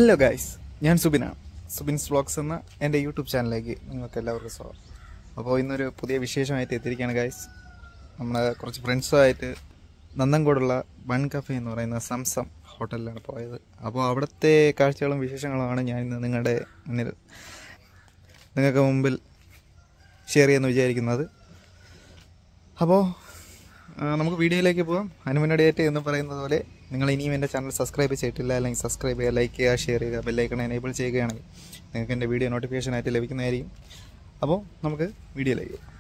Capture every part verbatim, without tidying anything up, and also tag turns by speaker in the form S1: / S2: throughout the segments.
S1: Hello guys, ഞാൻ സുബിനാണ്. സുബിൻസ് vlogs എന്ന എൻ്റെ യൂട്യൂബ് ചാനലിലേക്ക് നിങ്ങൾക്ക് എല്ലാവർക്കും സ്വാഗതം. അപ്പോൾ ഇന്നൊരു പുതിയ വിശേഷമായിട്ട് എത്തിയിരിക്കുകയാണ് ഗൈസ്. നമ്മുടെ കുറച്ച് ഫ്രണ്ട്സുമായിട്ട് നന്നങ്കോടുള്ള ബൺ കഫേ എന്ന് പറയുന്ന സംസം ഹോട്ടലിലാണ് പോയത്. അപ്പോൾ അവിടുത്തെ കാഴ്ചകളും വിശേഷങ്ങളുമാണ് ഞാൻ ഇന്ന് നിങ്ങളുടെ മുന്നിൽ നിങ്ങൾക്ക് മുമ്പിൽ ഷെയർ ചെയ്യുമെന്ന് വിചാരിക്കുന്നത്. അപ്പോൾ നമുക്ക് വീഡിയോയിലേക്ക് പോകാം. അതിന് മുന്നോടിയായിട്ട് എന്ന് പറയുന്നത് പോലെ നിങ്ങൾ ഇനിയും എൻ്റെ ചാനൽ സബ്സ്ക്രൈബ് ചെയ്തിട്ടില്ല, അല്ലെങ്കിൽ സബ്സ്ക്രൈബ് ചെയ്യുക, ലൈക്ക് ചെയ്യുക, ഷെയർ ചെയ്യുക, ബെല്ലൈക്കൺ എനേബിൾ ചെയ്യുകയാണെങ്കിൽ നിങ്ങൾക്ക് എൻ്റെ വീഡിയോ നോട്ടിഫിക്കേഷനായിട്ട് ലഭിക്കുന്നതായിരിക്കും. അപ്പോൾ നമുക്ക് വീഡിയോയിലേക്ക് പോകാം.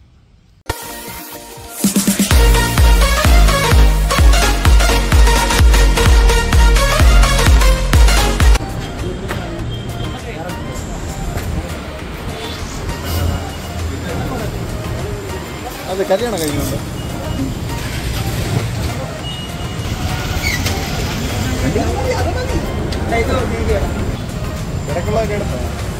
S1: അതെ, കല്യാണം കഴിഞ്ഞുണ്ട്. കിടക്കുള്ളതൊക്കെ എടുത്തോ?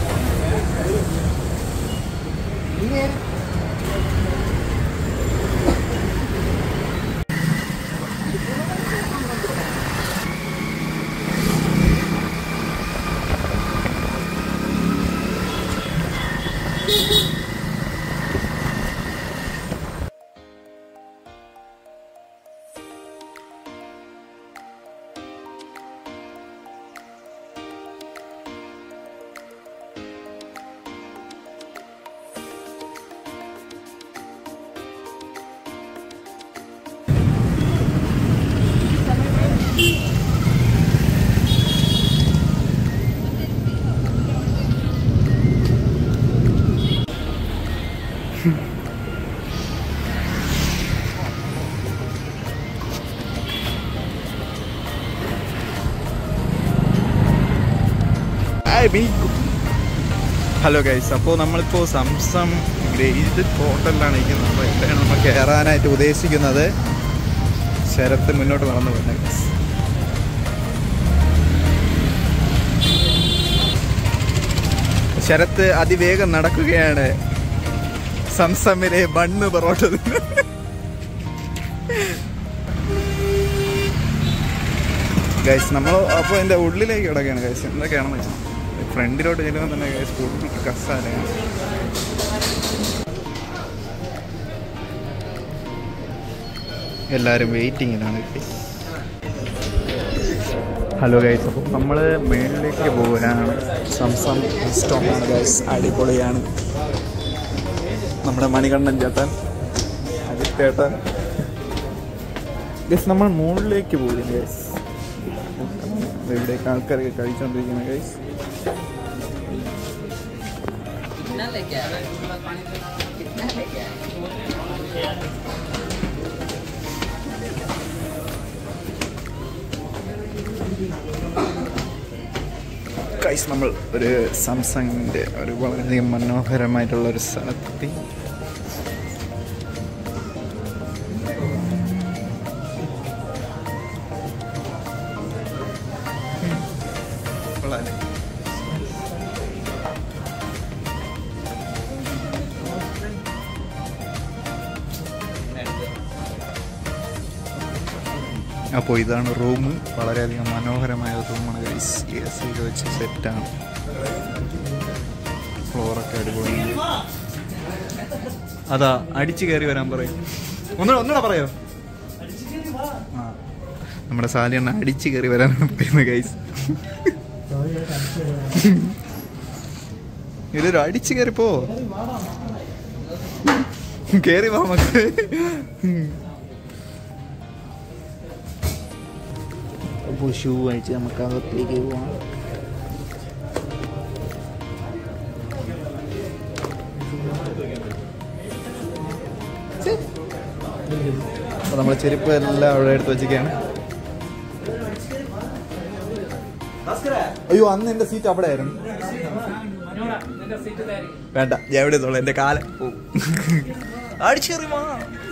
S1: ഹലോ ഗൈസ്, അപ്പോൾ നമ്മളിപ്പോൾ സംസം ഗ്രേഡ് ഹോട്ടലിലാണ് ഇരിക്കുന്നത്. അപ്പോൾ എവിടെയാണ് നമ്മൾ കയറാനായിട്ട് ഉദ്ദേശിക്കുന്നത്? ശരത്ത് മുന്നോട്ട് നടന്നു പോകുന്നത് ഗൈസ്. ശരത്ത് അതിവേഗം നടക്കുകയാണ് സംസമിലെ ബണ്ണ് പൊറോട്ട. ഗൈസ് നമ്മൾ അപ്പോൾ എൻ്റെ ഉള്ളിലേക്ക് കിടക്കുകയാണ് ഗൈസ്. എന്തൊക്കെയാണെന്ന് വെച്ചാൽ ഫ്രണ്ടിലോട്ട് ചെല്ലുമ്പോൾ തന്നെ ഗൈസ് ഫുഡ് കസാലയാണ്. എല്ലാവരും വെയിറ്റിങ്ങിലാണ് ഗൈസ്. ഹലോ ഗൈസ്, അപ്പോൾ നമ്മൾ മേളിലേക്ക് പോകാനാണ്. സംസം റെസ്റ്റോറൻ്റാണ് ഗൈസ്, അടിപൊളിയാണ്. നമ്മുടെ മണികണ്ഠൻ ചേട്ടൻ, അജിത് ചേട്ടൻ ഗൈസ്. നമ്മൾ മുകളിലേക്ക് പോകും ഗൈസ്. ഇവിടേക്ക് ആൾക്കാരൊക്കെ കഴിച്ചുകൊണ്ടിരിക്കുന്ന ഗൈസ്. ഗൈസ് നമ്മൾ ഒരു സംസങ്ങിൻ്റെ ഒരു വളരെയധികം മനോഹരമായിട്ടുള്ള ഒരു സ്ഥലത്തെത്തി. അപ്പോൾ ഇതാണ് റൂം. വളരെയധികം മനോഹരമായ റൂമാണ് ഗൈസ്. എ സി ഒക്കെ വെച്ച് സെറ്റാണ്. ഫ്ലോറൊക്കെ അടിപൊളി. അതാ അടിച്ചു കയറി വരാൻ പറയും. ഒന്നുകൂടെ ഒന്നുകൂടെ പറയോ? ആ, നമ്മുടെ സാലിയണ്ണ അടിച്ചു കയറി വരാനാണ് പറയുന്നത് ഗൈസ്. ഇതൊരു അടിച്ചു കയറിപ്പോ കയറി വാ മക്കളെ. അപ്പോൾ ഷൂ അഴിച്ച് നമുക്ക് അകത്തേക്ക് പോവാം. അപ്പോൾ നമ്മൾ ചെരുപ്പ് എല്ലാം അവിടെ എടുത്ത് വെച്ചിരിക്കുകയാണ്. അയ്യോ, അന്ന് എൻ്റെ സീറ്റ് അവിടെ ആയിരുന്നു. വേണ്ട, ഞാൻ എവിടെ തോളൂ, എൻ്റെ കാലം പോവും. അടിച്ചെറിയുമോ?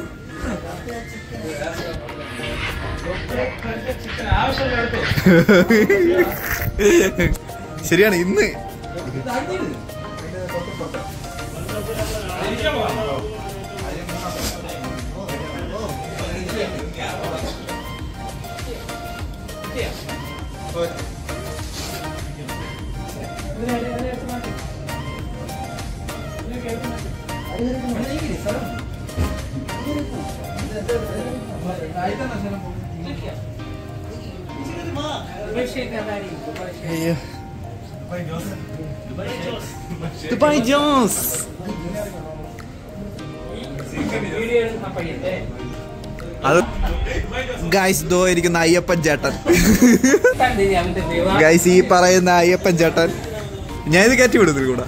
S1: ശരിയാണ്. ഇന്ന് ദുബായ് ജോസ് അത് ഗൈസ് ദോ ഇരിക്കുന്ന അയ്യപ്പൻ ചേട്ടൻ. ഗൈസ് ഈ പറയുന്ന അയ്യപ്പൻ ചേട്ടൻ ഞാൻ ഇത് കയറ്റി വിടുന്നു കൂടെ.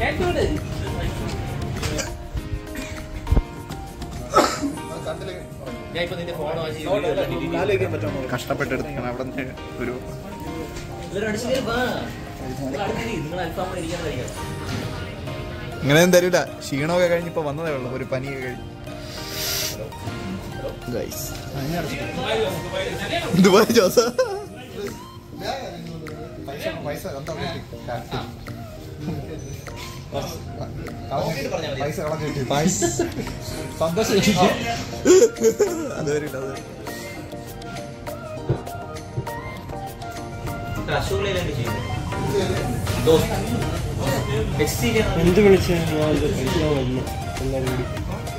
S1: കഷ്ടപ്പെട്ടെടുത്താണ് അവിടെ നിന്ന് ഒരു ഇങ്ങനെയൊന്നും തരൂല. ക്ഷീണമൊക്കെ കഴിഞ്ഞിപ്പോ വന്നതേ ഉള്ളു, ഒരു പനിയൊക്കെ കഴിഞ്ഞു. ദുബായ് ജോസ അത് വരില്ല.
S2: എന്ത് വിളിച്ച വന്നു എല്ലാരും കൂടി.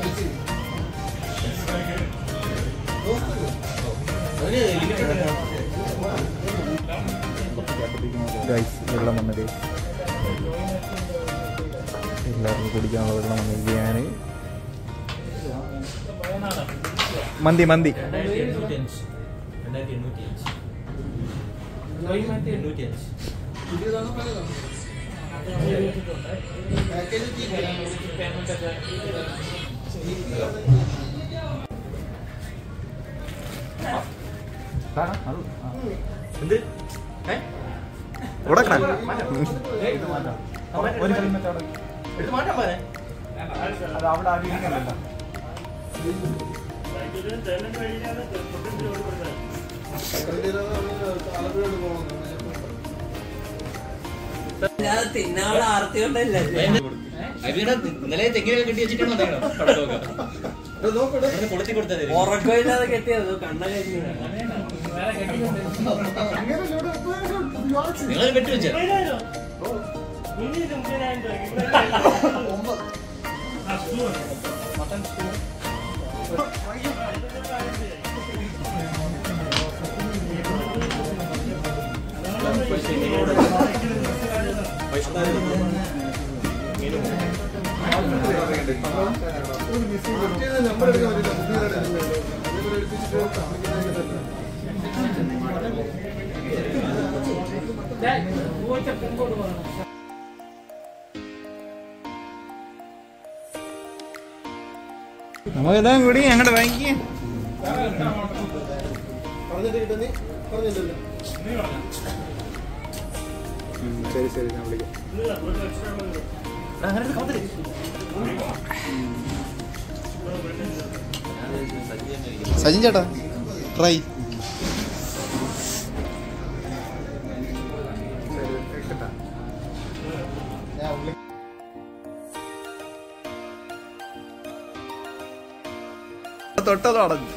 S1: വെള്ളം വന്നത് എല്ലാവർക്കും കുടിക്കാനുള്ള വെള്ളം വന്നിരിക്കുകയാണ്. മന്തി മന്തി
S3: തിന്നാനുള്ള ആർത്തി കൊണ്ടല്ലേ ഇന്നലെ തെങ്ങിനൊക്കെ കെട്ടി വെച്ചിട്ടാണോ കൊളുത്തി കൊടുത്തത്? ഉറക്കമില്ലാതെ കെട്ടിയത് കണ്ണൊക്കെ നിങ്ങൾ കെട്ടിവെച്ച
S1: നമുക്കിതാ കൂടി ഞങ്ങളുടെ വാങ്ങിക്കേ. ശരി ശരി ഞാൻ വിളിക്കാം. സജിൻ ചേട്ടാ ട്രൈ. തൊട്ടത് അടഞ്ഞു.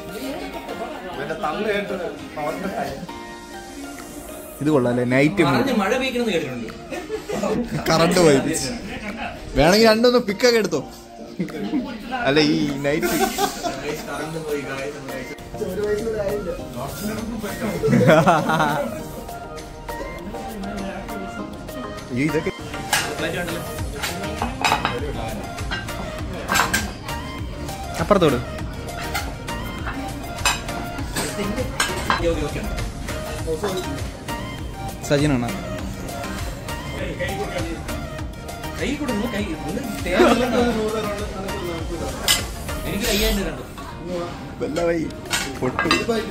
S1: ഇത് കൊള്ളാല്ലേ നൈറ്റ്
S3: മഴ പെയ്ക്കണമെന്ന് കേട്ടിട്ടുണ്ട്.
S1: കറണ്ട് പോയി. വേണമെങ്കിൽ രണ്ടൊന്ന് പിക്കൊക്കെ എടുത്തോ. അല്ല ഈ നൈറ്റ് ഇതൊക്കെ അപ്പുറത്തോട് സജിനാണ്.
S3: എനിക്ക് കയ്യാണ്ട് കണ്ടു
S1: വല്ലവൈ പൊട്ടു.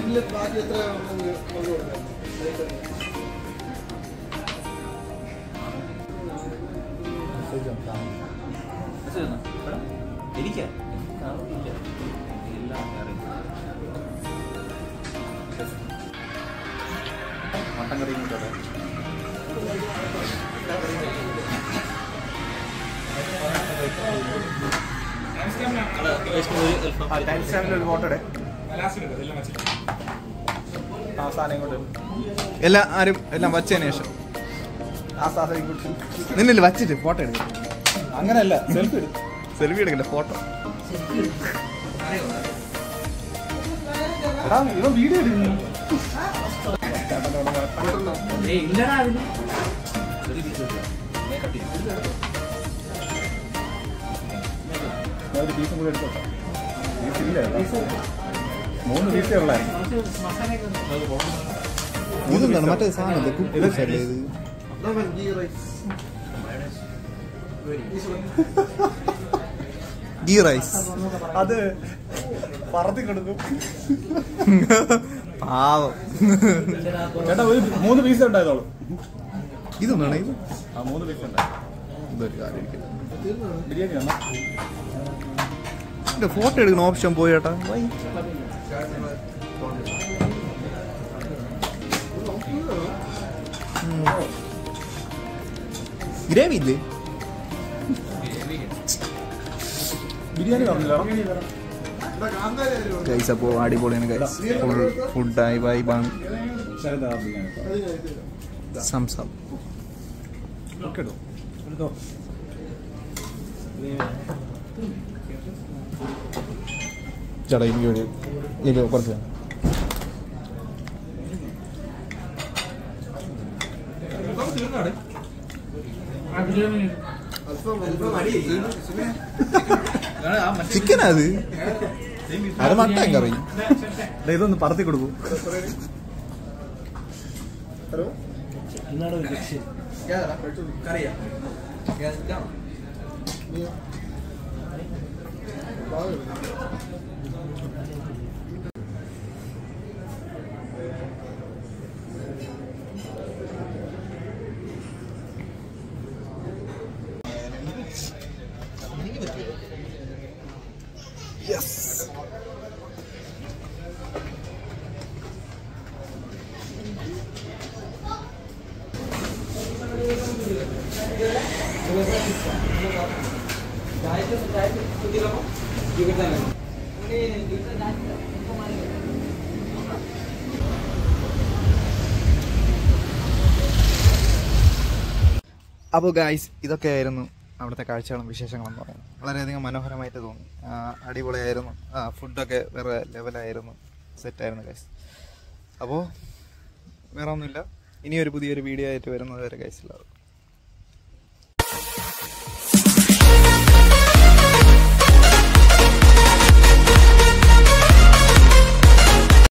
S3: എനിക്ക്
S1: മട്ടൻ കറി കൂട്ടോട്ടെ. എല്ലാം ആരും എല്ലാം വച്ചതിന് ശേഷം നിന്നില്ല വച്ചിട്ട് ഫോട്ടോ എടുക്കും. അങ്ങനെയല്ല സെൽഫി എടുക്കും. സെൽഫി എടുക്കണ്ട ഫോട്ടോ. എടാ ഇവൻ വീഡിയോ എടുക്കുന്നു.
S3: ഇല്ലടാ അതിന്
S4: ഒരു പീസും കൂടെ എടുത്തോട്ടെ. പീസില്ല കേട്ടോ. മൂന്ന് പീസേ ഉള്ളായിരുന്നു.
S1: ഇതെന്താണ് മറ്റേ സാധനം ഇത് കുക്കീസ് അല്ലേ ഇത്? Ghee rice.
S4: അത് പറത്തി കൊടുക്കും.
S1: പാവം.
S4: ചേട്ടാ ഒരു മൂന്ന് പീസ് ഉണ്ടായതോളൂ.
S1: ഇതൊന്നാണ് ഇത്?
S4: ആ മൂന്ന് പീസ് ഉണ്ടായി.
S1: ഇതൊരു കാര്യം
S4: ബിരിയാണി ആണോ?
S1: എന്റെ ഫോട്ടോ എടുക്കുന്ന ഓപ്ഷൻ പോയി ചേട്ടാ. വൈ ഗ്രേവി ഇല്ലേ?
S4: ബിരിയാണി പറഞ്ഞില്ല.
S1: ഗൈസ് അപ്പോൾ അടിപൊളിയാണ് ഗൈസ്. ഫുൾ ഫുഡായി വൈബാണ്. സംസം
S4: ഓക്കെ എടുത്തോ. എടുത്തോ.
S1: ചേട്ടാ എനിക്ക് ഒരു ഇത് കുറച്ച് ചിക്കനാ അത്? അത് മട്ടൻ കറി.
S4: ഇതൊന്ന് പറത്തി കൊടുക്കും.
S2: എന്നാണ് ഒരു ലക്ഷ്യം.
S1: യെസ്. അപ്പോൾ ഗായ്സ് ഇതൊക്കെയായിരുന്നു അവിടുത്തെ കാഴ്ചകളും വിശേഷങ്ങളും എന്ന് പറയുന്നത്. വളരെയധികം മനോഹരമായിട്ട് തോന്നി. അടിപൊളിയായിരുന്നു. ഫുഡൊക്കെ വേറെ ലെവലായിരുന്നു. സെറ്റായിരുന്നു ഗൈസ്. അപ്പോൾ വേറെ ഒന്നുമില്ല. ഇനിയൊരു പുതിയൊരു വീഡിയോ ആയിട്ട് വരുന്നത് വരെ ഗൈസ് എല്ലാവർക്കും